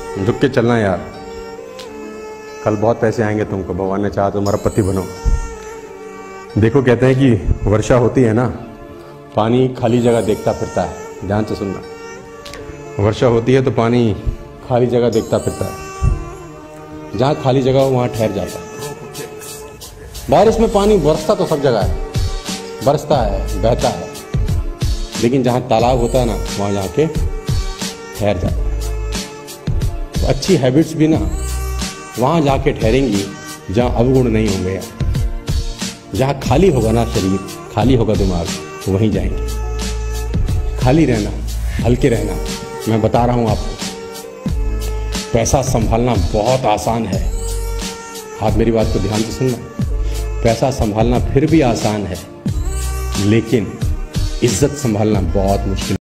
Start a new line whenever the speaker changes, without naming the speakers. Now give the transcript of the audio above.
झुक के चलना यार, कल बहुत पैसे आएंगे तुमको, भगवान ने चाहा तो तुम्हारा पति बनो। देखो कहते हैं कि वर्षा होती है ना, पानी खाली जगह देखता फिरता है। ध्यान से सुनना, वर्षा होती है तो पानी खाली जगह देखता फिरता है, जहाँ खाली जगह हो वहाँ ठहर जाता है। बारिश में पानी बरसता तो सब जगह है, बरसता है, बहता है, लेकिन जहाँ तालाब होता है ना वहाँ जाके ठहर जाता है। तो अच्छी हैबिट्स भी ना वहाँ जाके ठहरेंगी जहाँ अवगुण नहीं होंगे यार। जहाँ खाली होगा ना शरीर, खाली होगा दिमाग, तो वहीं जाएंगे। खाली रहना, हल्के रहना। मैं बता रहा हूँ आपको, पैसा संभालना बहुत आसान है। आप मेरी बात को ध्यान से सुनना, पैसा संभालना फिर भी आसान है, लेकिन इज्जत संभालना बहुत मुश्किल।